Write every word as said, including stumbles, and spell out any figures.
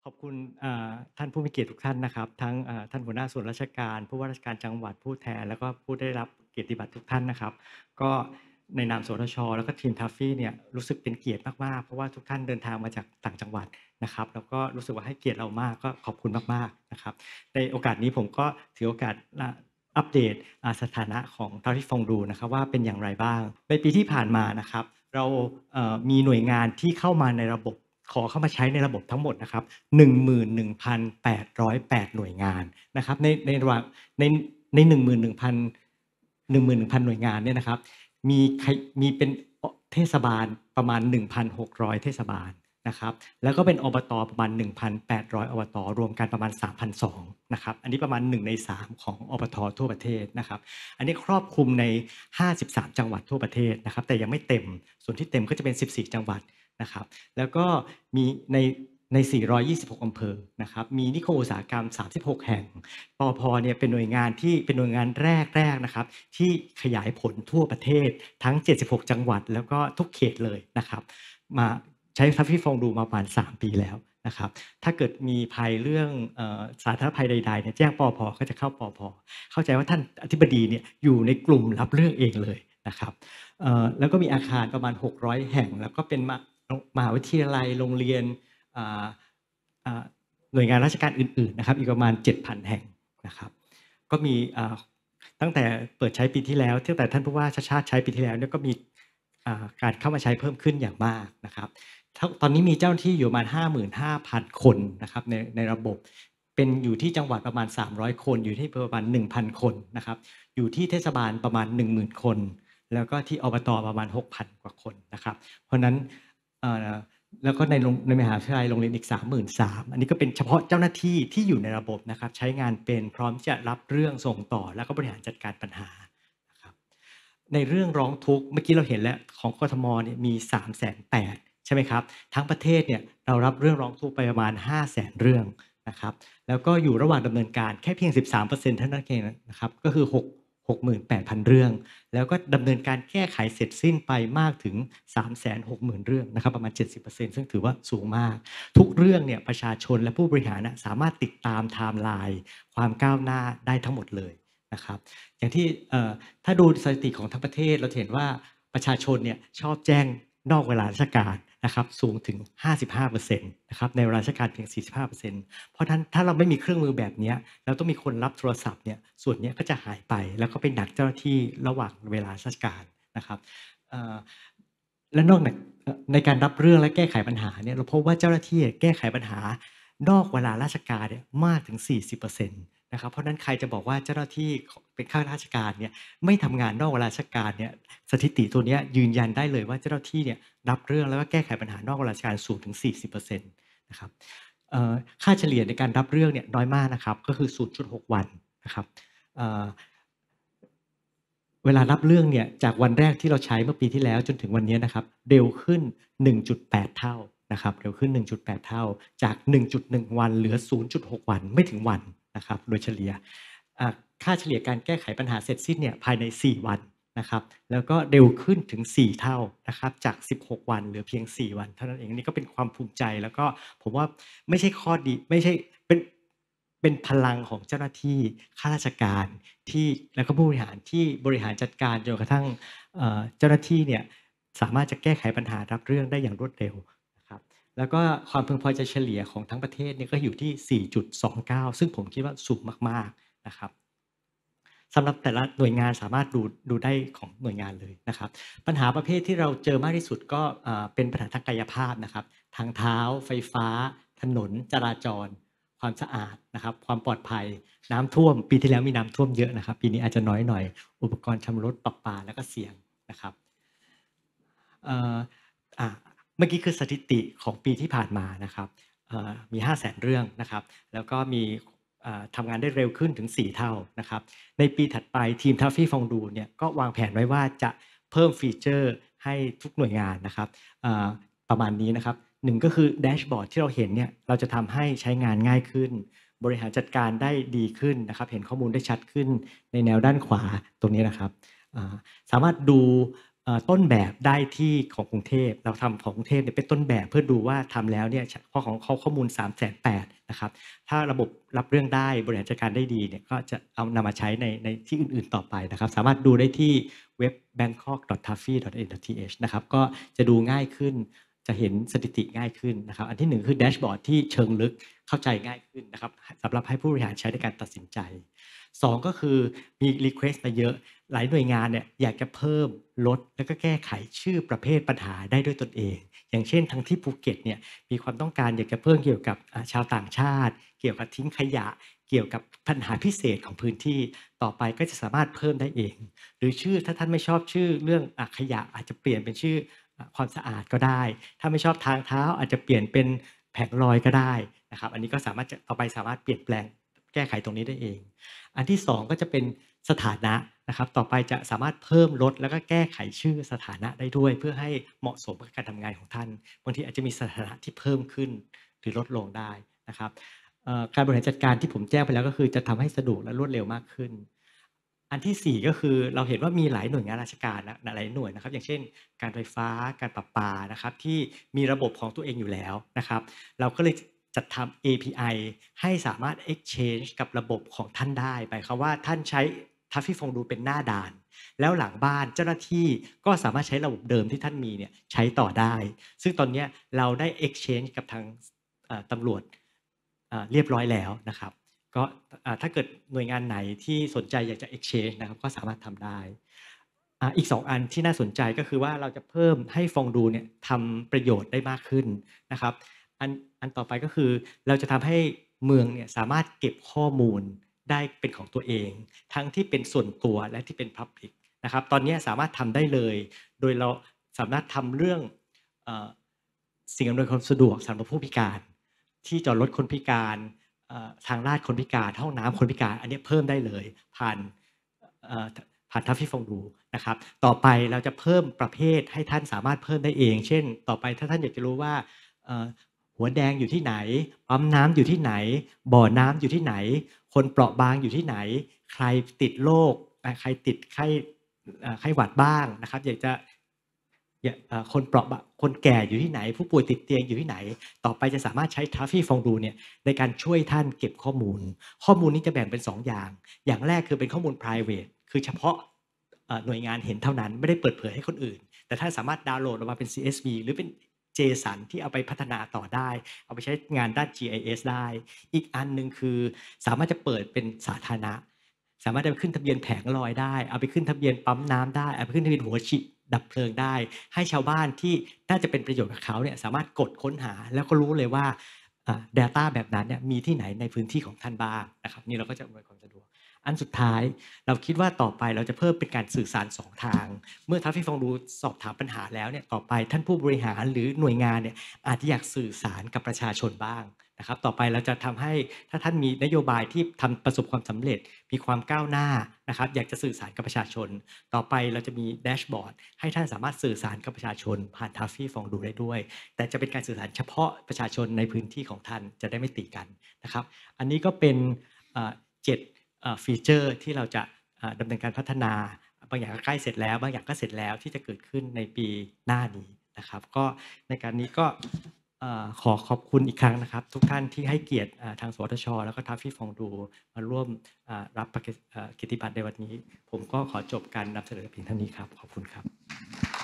ขอบคุณอ่าท่านผู้มีเกียรติทุกท่านนะครับทั้งอ่าท่านหัวหน้าส่วนราชการผู้ว่าราชการจังหวัดผู้แทนแล้วก็ผู้ได้รับเกียรติบัตรทุกท่านนะครับก็ในนามสทชแล้วก็ทีม ทัฟฟี่ เนี่ยรู้สึกเป็นเกียรติมากๆเพราะว่าทุกท่านเดินทางมาจากต่างจังหวัดนะครับแล้วก็รู้สึกว่าให้เกียรติเรามากก็ขอบคุณมากๆนะครับในโอกาสนี้ผมก็ถือโอกาสอ่าอัปเดตอ่าสถานะของ ทัฟฟี่ Fondue นะครับว่าเป็นอย่างไรบ้างในปีที่ผ่านมานะครับเราเอ่อมีหน่วยงานที่เข้ามาในระบบ ขอเข้ามาใช้ในระบบทั้งหมดนะครับหนึ่งหมื่นหนึ่งพันแปดร้อยแปดหน่วยงานนะครับในในระหว่างในในหนึ่งหมื่นหนึ่งพัน หนึ่งหมื่นหนึ่งพันหน่วยงานเนี่ยนะครับมีใครมีเป็นเทศบาลประมาณหนึ่งพันหกร้อยเทศบาลนะครับแล้วก็เป็นอบตประมาณหนึ่งพันแปดร้อยอบตรวมกันประมาณสามพันสองร้อยนะครับอันนี้ประมาณหนึ่งในสามของอบตทั่วประเทศนะครับอันนี้ครอบคลุมในห้าสิบสามจังหวัดทั่วประเทศนะครับแต่ยังไม่เต็มส่วนที่เต็มก็จะเป็นสิบสี่จังหวัดนะครับแล้วก็มีในในสี่ร้อยยี่สิบหกอำเภอนะครับมีนิคมอุตสาหกรรมสามสิบหกแห่งปอพเนี่ยเป็นหน่วยงานที่เป็นหน่วยงานแรกๆนะครับที่ขยายผลทั่วประเทศทั้งเจ็ดสิบหกจังหวัดแล้วก็ทุกเขตเลยนะครับมาใช้ ทัฟฟี่ Fondue มาประมาณสามปีแล้วนะครับถ้าเกิดมีภัยเรื่องเอ่อสาธารณภัยใดๆเนี่ยแจ้งปอพก็จะเข้าปอพเข้าใจว่าท่านอธิบดีเนี่ยอยู่ในกลุ่มรับเรื่องเองเลยนะครับเอ่อแล้วก็มีอาคารประมาณหกร้อยแห่งแล้วก็เป็นมมหาวิทยาลัยโรงเรียนอ่าอ่าหน่วยงานราชการอื่นๆนะครับอีกประมาณ เจ็ดพัน แห่งนะครับก็มีอ่าตั้งแต่เปิดใช้ปีที่แล้วตั้งแต่ท่านผู้ว่าชาติชาติใช้ปีที่แล้วเนี่ยก็มีอ่าการเข้ามาใช้เพิ่มขึ้นอย่างมากนะครับตอนนี้มีเจ้าหน้าที่อยู่ประมาณ ห้าหมื่นห้าพัน คนนะครับในในระบบเป็นอยู่ที่จังหวัดประมาณสามร้อยคนอยู่ที่ประมาณ หนึ่งพัน คนนะครับอยู่ที่เทศบาลประมาณ หนึ่งหมื่น คนแล้วก็ที่อบตประมาณ หกพัน กว่าคนนะครับเพราะนั้นเอ่อแล้วก็ในโรงในมหาวิทยาลัยโรงเรียนอีก สามหมื่นสามพัน อันนี้ก็เป็นเฉพาะเจ้าหน้าที่ที่อยู่ในระบบนะครับใช้งานเป็นพร้อมจะรับเรื่องส่งต่อแล้วก็บริหารจัดการปัญหานะครับในเรื่องร้องทุกข์เมื่อกี้เราเห็นแล้วของกทมเนี่ยมี สามแสนแปดหมื่น ใช่ไหมครับทั้งประเทศเนี่ยเรารับเรื่องร้องทุกข์ไปประมาณ ห้าแสน เรื่องนะครับแล้วก็อยู่ระหว่างดำเนินการแค่เพียง สิบสามเปอร์เซ็นต์ เท่านั้นเองนะครับก็คือหก หกหมื่นแปดพัน เรื่องแล้วก็ดำเนินการแก้ไขเสร็จสิ้นไปมากถึง สามแสนหกหมื่น เรื่องนะครับประมาณ เจ็ดสิบเปอร์เซ็นต์ ซึ่งถือว่าสูงมากทุกเรื่องเนี่ยประชาชนและผู้บริหารนะสามารถติดตามไทม์ไลน์ความก้าวหน้าได้ทั้งหมดเลยนะครับอย่างที่เอ่อถ้าดูสถิติของทั้งประเทศเราจะเห็นว่าประชาชนเนี่ยชอบแจ้งนอกเวลาราชการนะครับสูงถึง ห้าสิบห้าเปอร์เซ็นต์ นะครับในเวลาราชการเพียง สี่สิบห้าเปอร์เซ็นต์ เพราะฉะนั้นถ้าเราไม่มีเครื่องมือแบบเนี้ยแล้วต้องมีคนรับโทรศัพท์เนี่ยส่วนเนี้ยก็จะหายไปแล้วก็ไปหนักเจ้าหน้าที่ระหว่างเวลาราชการนะครับเอ่อและนอกจากเอ่อในการรับเรื่องและแก้ไขปัญหาเนี่ยเราพบว่าเจ้าหน้าที่อะแก้ไขปัญหานอกเวลาราชการเนี่ยมากถึง สี่สิบเปอร์เซ็นต์ นะครับเพราะฉะนั้นใครจะบอกว่าเจ้าหน้าที่ขเป็นข้าราชการเนี่ยไม่ทำงานนอกเวลาราชการเนี่ยสถิติตัวเนี้ยยืนยันได้เลยว่าเจ้าหน้าที่เนี่ยรับเรื่องแล้วก็แก้ไขปัญหานอกเวลาราชการสูงถึง สี่สิบเปอร์เซ็นต์ นะครับ เอ่อค่าเฉลี่ยในการรับเรื่องเนี่ยน้อยมากนะครับก็คือ ศูนย์จุดหก วันนะครับเอ่อเวลารับเรื่องเนี่ยจากวันแรกที่เราใช้เมื่อปีที่แล้วจนถึงวันนี้นะครับเร็วขึ้น หนึ่งจุดแปด เท่านะครับเร็วขึ้น หนึ่งจุดแปด เท่าจาก หนึ่งจุดหนึ่ง วันเหลือ ศูนย์จุดหก วันไม่ถึงวันนะครับโดยเฉลี่ยอ่าค่าเฉลี่ยการแก้ไขปัญหาเสร็จสิ้นเนี่ยภายในสี่วันนะครับแล้วก็เร็วขึ้นถึงสี่เท่านะครับจากสิบหกวันเหลือเพียงสี่วันเท่านั้นเองนี่ก็เป็นความภูมิใจแล้วก็ผมว่าไม่ใช่ข้อดีไม่ใช่เป็นเป็นพลังของเจ้าหน้าที่ข้าราชการที่แล้วก็ผู้บริหารที่บริหารจัดการจนกระทั่งเอ่อเจ้าหน้าที่เนี่ยสามารถจะแก้ไขปัญหารับเรื่องได้อย่างรวดเร็วนะครับแล้วก็ความพึงพอใจเฉลี่ยของทั้งประเทศเนี่ยก็อยู่ที่ สี่จุดสองเก้า ซึ่งผมคิดว่าสูงมากๆนะครับ สำหรับแต่ละหน่วยงานสามารถดูดูได้ของหน่วยงานเลยนะครับปัญหาประเภทที่เราเจอมากที่สุดก็อ่าเป็นปัญหาทางกายภาพนะครับทางเท้าไฟฟ้าถนนจราจรความสะอาดนะครับความปลอดภัยน้ำท่วมปีที่แล้วมีน้ำท่วมเยอะนะครับปีนี้อาจจะน้อยหน่อยอุปกรณ์ชำรุดประปาแล้วก็เสี่ยงนะครับเอ่ออ่าเมื่อกี้คือสถิติของปีที่ผ่านมานะครับเอ่อมีห้าแสนเรื่องนะครับแล้วก็มีอ่าทำงานได้เร็วขึ้นถึงสี่เท่านะครับ ในปีถัดไปทีม ทัฟฟี่ Fondue เนี่ยก็วางแผนไว้ว่าจะเพิ่มฟีเจอร์ให้ทุกหน่วยงานนะครับอ่าประมาณนี้นะครับหนึ่งก็คือแดชบอร์ดที่เราเห็นเนี่ยเราจะทำให้ใช้งานง่ายขึ้นบริหารจัดการได้ดีขึ้นนะครับเห็นข้อมูลได้ชัดขึ้นในแนวด้านขวาตรงนี้นะครับอ่าสามารถดูเอ่อต้นแบบได้ที่ของกรุงเทพเราทำของกรุงเทพเนี่ยเป็นต้นแบบเพื่อดูว่าทำแล้วเนี่ยข้อของเขาข้อมูล สามแสนแปด นะครับถ้าระบบรับเรื่องได้บริหารจัดการได้ดีเนี่ยก็จะเอานำมาใช้ในในที่อื่นๆต่อไปนะครับสามารถดูได้ที่เว็บ แบงค็อก ดอท ทัฟฟี่ ดอท เอ็น ดอท ที เอช นะครับก็จะดูง่ายขึ้นจะเห็นสถิติง่ายขึ้นนะครับอันที่หนึ่งคือแดชบอร์ดที่เชิงลึกเข้าใจง่ายขึ้นนะครับสำหรับให้ผู้บริหารใช้ในการตัดสินใจสองก็คือมี request มาเยอะหลายหน่วยงานเนี่ยอยากจะเพิ่มลดแล้วก็แก้ไขชื่อประเภทปัญหาได้ด้วยตนเองอย่างเช่นทางที่ภูเก็ตเนี่ยมีความต้องการอยากจะเพิ่มเกี่ยวกับชาวต่างชาติเกี่ยวกับทิ้งขยะเกี่ยวกับปัญหาพิเศษของพื้นที่ต่อไปก็จะสามารถเพิ่มได้เองหรือชื่อถ้าท่านไม่ชอบชื่อเรื่องขยะอาจจะเปลี่ยนเป็นชื่อความสะอาดก็ได้ถ้าไม่ชอบทางเท้าอาจจะเปลี่ยนเป็นแผงลอยก็ได้นะครับอันนี้ก็สามารถจะต่อไปสามารถเปลี่ยนแปลงแก้ไขตรงนี้ได้เองอันที่สองก็จะเป็นสถานะนะครับต่อไปจะสามารถเพิ่มลดแล้วก็แก้ไขชื่อสถานะได้ด้วยเพื่อให้เหมาะสมกับการทำงานของท่านบางทีอาจจะมีสถานะที่เพิ่มขึ้นหรือลดลงได้นะครับการบริหารจัดการที่ผมแจ้งไปแล้วก็คือจะทำให้สะดวกและรวดเร็วมากขึ้นอันที่สี่ก็คือเราเห็นว่ามีหลายหน่วยงานราชการนะหลายหน่วยนะครับอย่างเช่นการไฟฟ้าการประปานะครับที่มีระบบของตัวเองอยู่แล้วนะครับเราก็เลยจัดทำ เอ พี ไอ ให้สามารถ exchange กับระบบของท่านได้หมายความว่าท่านใช้ทัฟฟี่ฟงดูเป็นหน้าด่านแล้วหลังบ้านเจ้าหน้าที่ก็สามารถใช้ระบบเดิมที่ท่านมีเนี่ยใช้ต่อได้ซึ่งตอนนี้เราได้ exchange กับทางตำรวจเรียบร้อยแล้วนะครับก็ถ้าเกิดหน่วยงานไหนที่สนใจอยากจะ exchange นะครับก็สามารถทำได้อีกสองอันที่น่าสนใจก็คือว่าเราจะเพิ่มให้ฟองดูเนี่ยทำประโยชน์ได้มากขึ้นนะครับอันอันต่อไปก็คือเราจะทำให้เมืองเนี่ยสามารถเก็บข้อมูลได้เป็นของตัวเองทั้งที่เป็นส่วนตัวและที่เป็น Public นะครับตอนนี้สามารถทำได้เลยโดยเราสามารถทำเรื่องเอ่อสิ่งอำนวยความสะดวกสำหรับผู้พิการที่จอดรถคนพิการทางลาดคนพิการห้องน้ำคนพิการอันนี้เพิ่มได้เลยผ่านผ่านทัฟฟี่ฟงดูนะครับต่อไปเราจะเพิ่มประเภทให้ท่านสามารถเพิ่มได้เองเช่นต่อไปถ้าท่านอยากจะรู้ว่าหัวแดงอยู่ที่ไหนปั๊มน้ำอยู่ที่ไหนบ่อน้ำอยู่ที่ไหนคนเปราะบางอยู่ที่ไหนใครติดโรคใครติดไข้ไข้หวัดบ้างนะครับอยากจะคนเปราะคนแก่อยู่ที่ไหนผู้ป่วยติดเตียงอยู่ที่ไหนต่อไปจะสามารถใช้ทัฟฟี่ฟองดูเนี่ยในการช่วยท่านเก็บข้อมูลข้อมูลนี้จะแบ่งเป็นสองอย่างอย่างแรกคือเป็นข้อมูล private คือเฉพาะหน่วยงานเห็นเท่านั้นไม่ได้เปิดเผยให้คนอื่นแต่ท่านสามารถดาวน์โหลดออกมาเป็น ซี เอส วี หรือเป็น JSON ที่เอาไปพัฒนาต่อได้เอาไปใช้งานด้าน จี ไอ เอส ได้อีกอันนึงคือสามารถจะเปิดเป็นสาธารณะสามารถจะไปขึ้นทะเบียนแผงลอยได้เอาไปขึ้นทะเบียนปั๊มน้ำได้เอาไปขึ้นทะเบียนหัวฉีดดับเพลิงได้ให้ชาวบ้านที่น่าจะเป็นประโยชน์กับเขาเนี่ยสามารถกดค้นหาแล้วก็รู้เลยว่า data แบบนั้นเนี่ยมีที่ไหนในพื้นที่ของท่านบ้างนะครับนี่เราก็จะอำนวยความสะดวกอันสุดท้ายเราคิดว่าต่อไปเราจะเพิ่มเป็นการสื่อสารสองทางเมื่อทัฟฟี่ฟองดูสอบถามปัญหาแล้วเนี่ยต่อไปท่านผู้บริหารหรือหน่วยงานเนี่ยอาจจะอยากสื่อสารกับประชาชนบ้างนะครับต่อไปเราจะทำให้ถ้าท่านมีนโยบายที่ทำประสบความสำเร็จมีความก้าวหน้านะครับอยากจะสื่อสารกับประชาชนต่อไปเราจะมีแดชบอร์ดให้ท่านสามารถสื่อสารกับประชาชนผ่านทัฟฟี่ฟองดูได้ด้วยแต่จะเป็นการสื่อสารเฉพาะประชาชนในพื้นที่ของท่านจะได้ไม่ตีกันนะครับอันนี้ก็เป็นเจ็ดฟีเจอร์ที่เราจะดำเนินการพัฒนาบางอย่างก็ใกล้เสร็จแล้วบางอย่างก็เสร็จแล้วที่จะเกิดขึ้นในปีหน้านี้นะครับก็ในการนี้ก็ขอขอบคุณอีกครั้งนะครับทุกท่านที่ให้เกียรติทางสวทช.แล้วก็ทัฟฟี่ฟองดูมาร่วมรับเกียรติบัตรในวันนี้ผมก็ขอจบการนำเสนอเพียงเท่านี้ครับขอบคุณครับ